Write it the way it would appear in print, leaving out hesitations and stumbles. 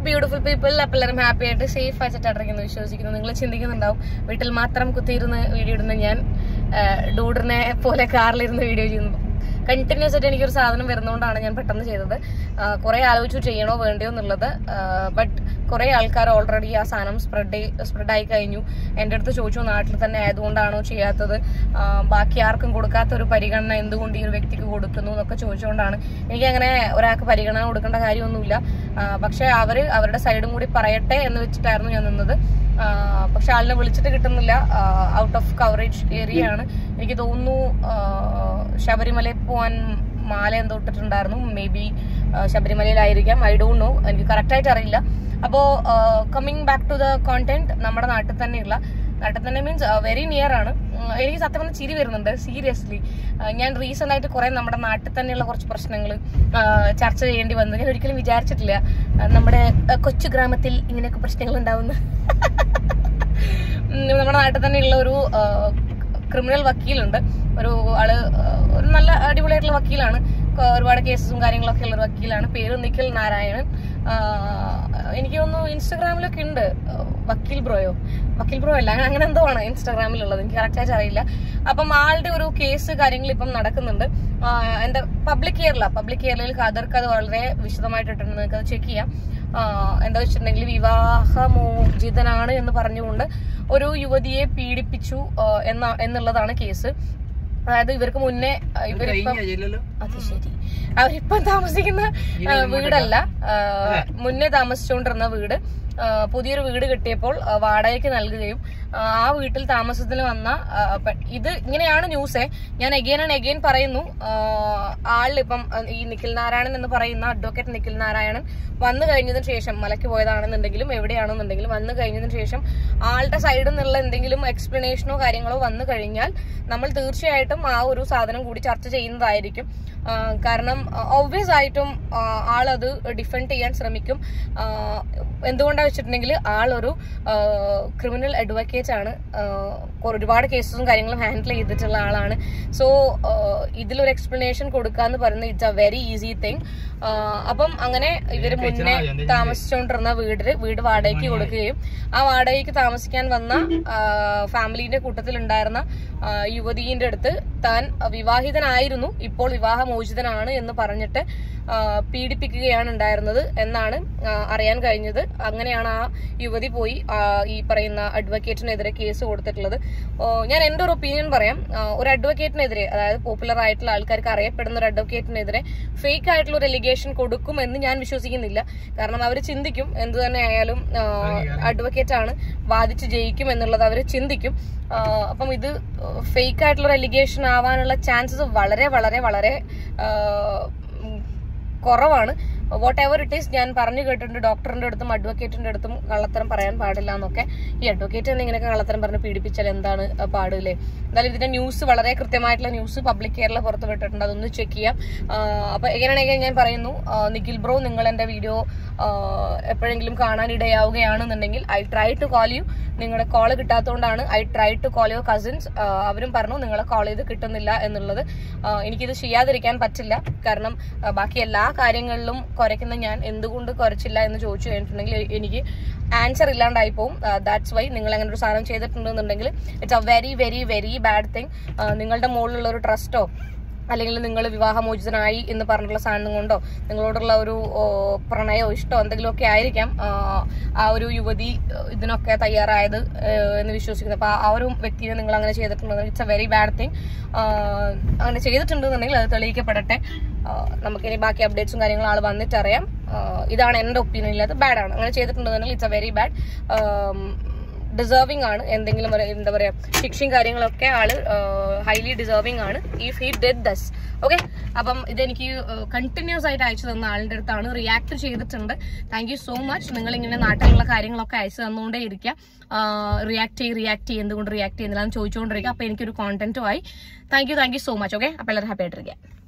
Beautiful people. അപ്പോൾ എല്ലാവരും happy ആയിട്ട് സേഫ് ആയിട്ടിരിക്കുന്നു വിശ്വസിക്കുന്നു. നിങ്ങൾ ചിന്തിക്കുന്നുണ്ടാവും വീട്ടിൽ മാത്രം കുത്തിയിരുന്ന് വീഡിയോ ഇടുന്ന ഞാൻ ഡൂഡിനെ പോലെ കാറിലിരുന്ന് വീഡിയോ ചെയ്യുന്നു. കണ്ടിന്യൂസ് ആയിട്ട് എനിക്കൊരു സാധനം വരുന്നതുകൊണ്ടാണ് ഞാൻ പെട്ടെന്ന് ചെയ്തത്. കുറെ ആലോചിച്ചു ചെയ്യണോ വേണ്ടയോ എന്നുള്ളത്. ബട്ട് കുറെ ആൾക്കാർ ഓൾറെഡി ആ സാധനം സ്പ്രെഡായി കഴിഞ്ഞു. എൻ്റെ അടുത്ത് ചോദിച്ചു നാട്ടിൽ തന്നെ ആയതുകൊണ്ടാണോ ചെയ്യാത്തത്, ബാക്കി ആർക്കും കൊടുക്കാത്തൊരു പരിഗണന എന്തുകൊണ്ട് ഈ ഒരു വ്യക്തിക്ക് കൊടുക്കുന്നു എന്നൊക്കെ ചോദിച്ചുകൊണ്ടാണ്. എനിക്കങ്ങനെ ഒരാൾക്ക് പരിഗണന കൊടുക്കേണ്ട കാര്യമൊന്നുമില്ല. പക്ഷെ അവരുടെ സൈഡും കൂടി പറയട്ടെ എന്ന് വെച്ചിട്ടായിരുന്നു ഞാൻ നിന്നത്. പക്ഷെ ആളിനെ വിളിച്ചിട്ട് കിട്ടുന്നില്ല. ഔട്ട് ഓഫ് കവറേജ് ഏരിയ ആണ്. എനിക്ക് തോന്നുന്നു ശബരിമലയിൽ പോവാൻ മാല എന്തോ ഇട്ടിട്ടുണ്ടായിരുന്നു. മേ ബി ശബരിമലയിലായിരിക്കാം. ഐ ഡോണ്ട് നോ, എനിക്ക് കറക്റ്റായിട്ട് അറിയില്ല. അപ്പോ coming back to the content, നമ്മുടെ നാട്ടിൽ തന്നെ മീൻസ് വെരി നിയർ ആണ്. എനിക്ക് സത്യം പറഞ്ഞാൽ ചിരി വരുന്നുണ്ട് സീരിയസ്ലി. ഞാൻ റീസെന്റ് ആയിട്ട് കുറെ നമ്മുടെ നാട്ടിൽ തന്നെയുള്ള കുറച്ച് പ്രശ്നങ്ങൾ ചർച്ച ചെയ്യേണ്ടി വന്നു. ഞാൻ ഒരിക്കലും വിചാരിച്ചിട്ടില്ല നമ്മുടെ കൊച്ചു ഗ്രാമത്തിൽ ഇങ്ങനെയൊക്കെ പ്രശ്നങ്ങൾ ഉണ്ടാവുന്ന. നമ്മുടെ നാട്ടിൽ തന്നെയുള്ള ഒരു ക്രിമിനൽ വക്കീലുണ്ട്. ഒരു നല്ല അടിപൊളിയായിട്ടുള്ള വക്കീലാണ്. ഒരുപാട് കേസും കാര്യങ്ങളൊക്കെ ഉള്ള ഒരു വക്കീലാണ്. പേര് നിഖിൽ നാരായണൻ. എനിക്ക് തോന്നുന്നു ഇൻസ്റ്റാഗ്രാമിലൊക്കെ ഉണ്ട്. വക്കീൽ ബ്രോ അല്ല, അങ്ങനെ എന്തോ ആണ് ഇൻസ്റ്റാഗ്രാമിലുള്ളത്. എനിക്ക് കറക്റ്റായിട്ട് അറിയില്ല. അപ്പം ആളുടെ ഒരു കേസ് കാര്യങ്ങൾ ഇപ്പം നടക്കുന്നുണ്ട്. എന്റെ പബ്ലിക് ഇയറിൽ ഖദർക്ക് അത് വളരെ വിശദമായിട്ടിട്ടുണ്ട്. നിങ്ങൾക്ക് അത് ചെക്ക് ചെയ്യാം. എന്താ വെച്ചിട്ടുണ്ടെങ്കിൽ വിവാഹമോചിതനാണ് എന്ന് പറഞ്ഞുകൊണ്ട് ഒരു യുവതിയെ പീഡിപ്പിച്ചു എന്നുള്ളതാണ് കേസ്. അതായത് ഇവർക്ക് മുന്നേ അവരിപ്പം താമസിക്കുന്ന വീടല്ല, മുന്നേ താമസിച്ചുകൊണ്ടിരുന്ന വീട് പുതിയൊരു വീട് കിട്ടിയപ്പോൾ വാടകയ്ക്ക് നൽകുകയും ആ വീട്ടിൽ താമസത്തിന് വന്ന ഇത് ഇങ്ങനെയാണ് ന്യൂസേ. ഞാൻ എഗെയിൻ പറയുന്നു. ആളിപ്പം ഈ നിഖിൽ നാരായണൻ എന്ന് പറയുന്ന അഡ്വക്കേറ്റ് നിഖിൽ നാരായണൻ വന്നു കഴിഞ്ഞതിന് ശേഷം, മലയ്ക്ക് പോയതാണെന്നുണ്ടെങ്കിലും എവിടെയാണെന്നുണ്ടെങ്കിലും വന്നു കഴിഞ്ഞതിന് ശേഷം ആളുടെ സൈഡിൽ നിന്നുള്ള എന്തെങ്കിലും എക്സ്പ്ലനേഷനോ കാര്യങ്ങളോ വന്നു കഴിഞ്ഞാൽ നമ്മൾ തീർച്ചയായിട്ടും ആ ഒരു സാധനം കൂടി ചർച്ച ചെയ്യുന്നതായിരിക്കും. കാരണം ഒബ്വിയസ് ആയിട്ടും ആളത് ഡിഫെൻഡ് ചെയ്യാൻ ശ്രമിക്കും. എന്തുകൊണ്ടാണ് വെച്ചിട്ടുണ്ടെങ്കിൽ ആളൊരു ക്രിമിനൽ അഡ്വക്കേറ്റ് ആണ്. ഒരുപാട് കേസും കാര്യങ്ങളും ഹാൻഡിൽ ചെയ്തിട്ടുള്ള ആളാണ്. സോ ഇതിലൊരു എക്സ്പ്ലനേഷൻ കൊടുക്കാന്ന് പറയുന്നത് it's a very easy thing. അപ്പം അങ്ങനെ ഇവര് മുന്നേ താമസിച്ചുകൊണ്ടിരുന്ന വീട് വാടകയ്ക്ക് കൊടുക്കുകയും ആ വാടകയ്ക്ക് താമസിക്കാൻ വന്ന ഫാമിലിന്റെ കൂട്ടത്തിലുണ്ടായിരുന്ന യുവതിയുടെ അടുത്ത് താൻ വിവാഹിതനായിരുന്നു, ഇപ്പോൾ വിവാഹമോചിതനാണ് എന്ന് പറഞ്ഞിട്ട് പീഡിപ്പിക്കുകയാണ് ഉണ്ടായിരുന്നത് എന്നാണ് അറിയാൻ കഴിഞ്ഞത്. അങ്ങനെയാണ് ആ യുവതി പോയി ഈ പറയുന്ന അഡ്വക്കേറ്റിനെതിരെ കേസ് കൊടുത്തിട്ടുള്ളത്. ഞാൻ എന്റെ ഒരു ഒപ്പീനിയൻ പറയാം. ഒരു അഡ്വക്കേറ്റിനെതിരെ, അതായത് പോപ്പുലർ ആയിട്ടുള്ള ആൾക്കാർക്ക് അറിയപ്പെടുന്ന ഒരു അഡ്വക്കേറ്റിനെതിരെ ഫേക്ക് ആയിട്ടുള്ള ഒരു എലിഗേഷൻ കൊടുക്കുമെന്ന് ഞാൻ വിശ്വസിക്കുന്നില്ല. കാരണം അവർ ചിന്തിക്കും എന്ത് തന്നെ ആയാലും അഡ്വക്കേറ്റ് ആണ്, വാദിച്ച് ജയിക്കും എന്നുള്ളത് അവർ ചിന്തിക്കും. അപ്പം ഇത് ഫേക്ക് ആയിട്ടുള്ള ഒരു എലിഗേഷൻ ആവാനുള്ള ചാൻസസ് വളരെ വളരെ വളരെ കുറവാണ്. വാട്ട് എവർ ഇറ്റ് ഈസ്, ഞാൻ പറഞ്ഞു കേട്ടിട്ടുണ്ട് ഡോക്ടറിന്റെ അടുത്തും അഡ്വക്കേറ്റിന്റെ അടുത്തും കള്ളത്തരം പറയാൻ പാടില്ല എന്നൊക്കെ. ഈ അഡ്വക്കേറ്റ് തന്നെ ഇങ്ങനെയൊക്കെ കള്ളത്തരം പറഞ്ഞ് പീഡിപ്പിച്ചാൽ എന്താണ് പാടില്ലേ? എന്തായാലും ഇതിന്റെ ന്യൂസ്, വളരെ കൃത്യമായിട്ടുള്ള ന്യൂസ് പബ്ലിക് കെയറിൽ പുറത്ത് വിട്ടിട്ടുണ്ട്. അതൊന്ന് ചെക്ക് ചെയ്യാം. അപ്പൊ എങ്ങനെയാണെങ്കിൽ ഞാൻ പറയുന്നു, നിഖിൽ ബ്രോ, നിങ്ങൾ എന്റെ വീഡിയോ എപ്പോഴെങ്കിലും കാണാൻ ഇടയാവുകയാണെന്നുണ്ടെങ്കിൽ I try to call you. നിങ്ങളുടെ കോള് കിട്ടാത്തതുകൊണ്ടാണ്. I try to call your cousins. അവരും പറഞ്ഞു നിങ്ങളെ കോൾ ചെയ്ത് കിട്ടുന്നില്ല എന്നുള്ളത്. എനിക്കിത് ചെയ്യാതിരിക്കാൻ പറ്റില്ല. കാരണം ബാക്കി എല്ലാ കാര്യങ്ങളിലും കുറയ്ക്കുന്ന ഞാൻ എന്തുകൊണ്ട് കുറച്ചില്ല എന്ന് ചോദിച്ചു കഴിഞ്ഞിട്ടുണ്ടെങ്കിൽ എനിക്ക് ആൻസർ ഇല്ലാണ്ടായി പോകും. That's why. നിങ്ങൾ അങ്ങനെ ഒരു സാധനം ചെയ്തിട്ടുണ്ടെന്നുണ്ടെങ്കിൽ it's a very very very bad thing. നിങ്ങളുടെ മുകളിലുള്ള ഒരു ട്രസ്റ്റോ അല്ലെങ്കിൽ നിങ്ങൾ വിവാഹമോചിതനായി എന്ന് പറഞ്ഞിട്ടുള്ള സാധനം കൊണ്ടോ നിങ്ങളോടുള്ള ഒരു പ്രണയോ ഇഷ്ടോ എന്തെങ്കിലുമൊക്കെ ആയിരിക്കാം ആ ഒരു യുവതി ഇതിനൊക്കെ തയ്യാറായത് എന്ന് വിശ്വസിക്കുന്നത്. അപ്പൊ ആ ഒരു വ്യക്തിയെ നിങ്ങൾ അങ്ങനെ ചെയ്തിട്ടുണ്ടെങ്കിൽ it's a very bad thing. അങ്ങനെ ചെയ്തിട്ടുണ്ടെന്നുണ്ടെങ്കിൽ അത് തെളിയിക്കപ്പെടട്ടെ. നമുക്കിനി ബാക്കി അപ്ഡേറ്റ്സും കാര്യങ്ങളും ആൾ വന്നിട്ട് അറിയാം. ഇതാണ് എന്റെ ഒപ്പീനിയൻ. അത് ബാഡാണ്. അങ്ങനെ ചെയ്തിട്ടുണ്ടെന്നുണ്ടെങ്കിൽ it's a very bad. Deserving ആണ്. എന്തെങ്കിലും എന്താ പറയാ ശിക്ഷയും കാര്യങ്ങളൊക്കെ ആള് ഹൈലി ഡിസേർവിംഗ് ആണ് if he did this. Okay, അപ്പം ഇതെനിക്ക് കണ്ടിന്യൂസ് ആയിട്ട് അയച്ചു തന്ന ആളുടെ അടുത്താണ്. റിയാക്ട് ചെയ്തിട്ടുണ്ട്. Thank you so much. നിങ്ങൾ ഇങ്ങനെ നാട്ടിലുള്ള കാര്യങ്ങളൊക്കെ അയച്ചു തന്നുകൊണ്ടേ ഇരിക്കുക. റിയാക്ട് ചെയ്യും, എന്തുകൊണ്ട് റിയാക്ട് ചെയ്യുന്നില്ല എന്ന് ചോദിച്ചുകൊണ്ടിരിക്കുക. അപ്പൊ എനിക്കൊരു കോണ്ടന്റുമായി. Thank you so much. Okay, അപ്പൊ എല്ലാവരും ഹാപ്പി ആയിട്ടിരിക്കുക.